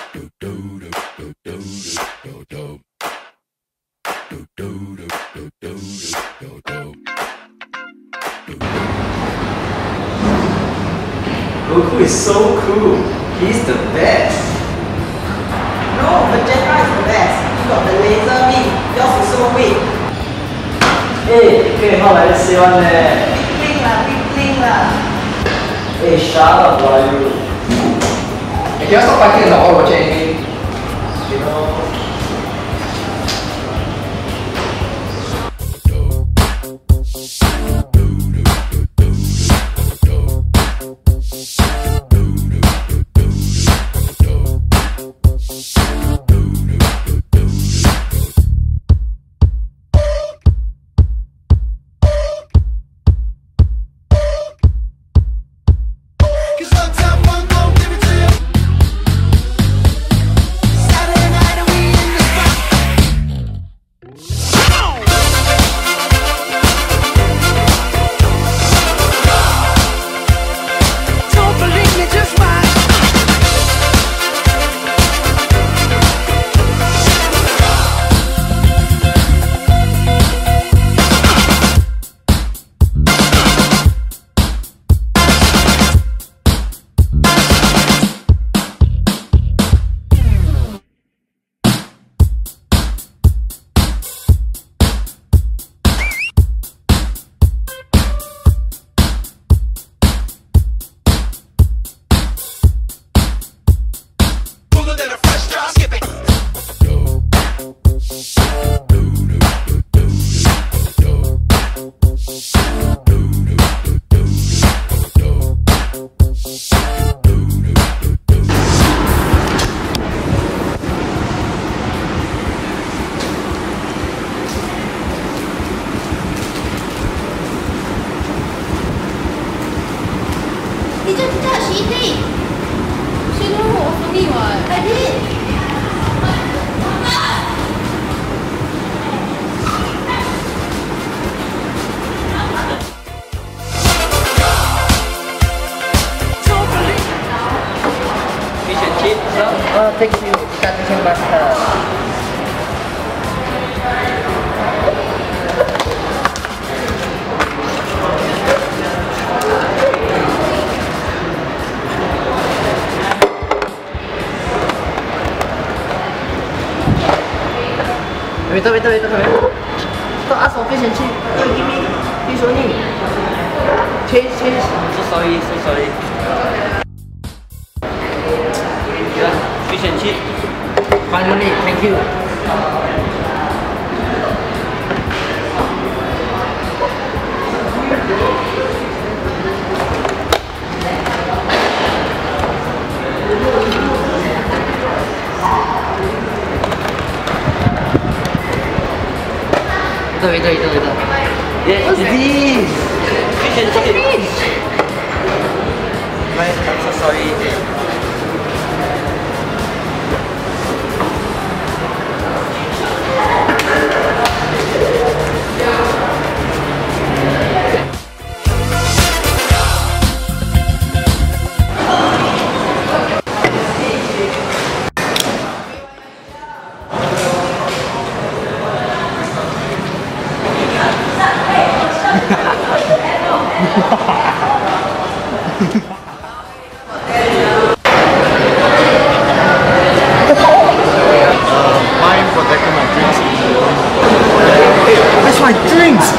Goku is so cool. He's the best. No, Vegeta is the best. He got the laser beam. Yours is so weak. 最后来的希望呢 Big Ling 啦。 shut up, why you? Can you stop fighting or watching anything? You know. Thank you, Imitation Master. Wait. Don't ask for fish and chip. Give me fish only. Change. So sorry. Yeah, fish and chip. Finally, thank you. Wait. Yes, What's this? fish and chip. Fish. I'm so sorry. Mine protecting my drinks. That's my drinks.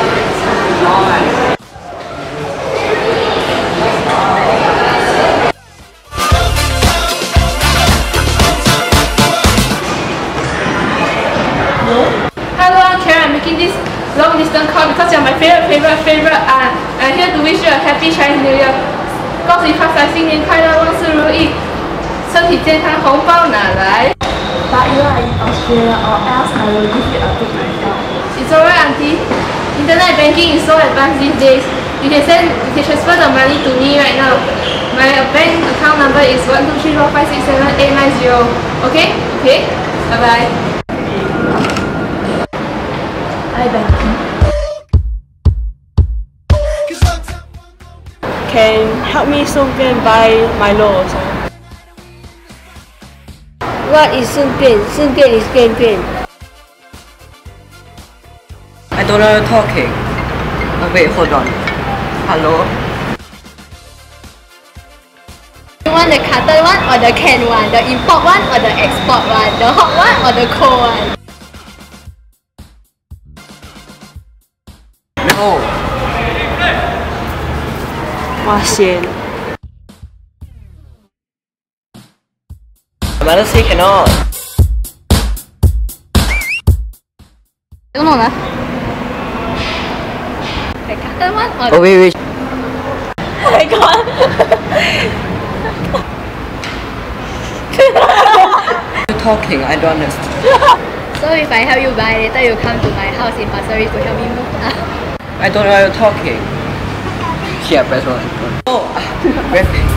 Hello, I'm Karen. I'm making this long distance call because you're my favorite aunt. I'm here to wish you a happy Chinese New Year. 恭喜发财，新年快乐，万事如意，身体健康，红包拿来。 But you are in Australia, or else I will give you a big myself. It's alright, auntie. Internet banking is so advanced these days. You can transfer the money to me right now. My bank account number is 12345678990. Okay? Bye bye. Hi, banking. Can help me 顺便 buy Milo also. What is 顺便？顺便 is 便便。 I don't know talking. Oh, wait, hold on. Hello. You want the carton one or the can one? The import one or the export one? The hot one or the cold one? No. 哇仙！ Mother say cannot. Don't know lah. The carton one or Oh, wait. oh my god. Talking, I don't understand. So if I help you buy, later you come to my house in Pasir Ris to help me move. I don't know how you're talking. Here, press one. Oh,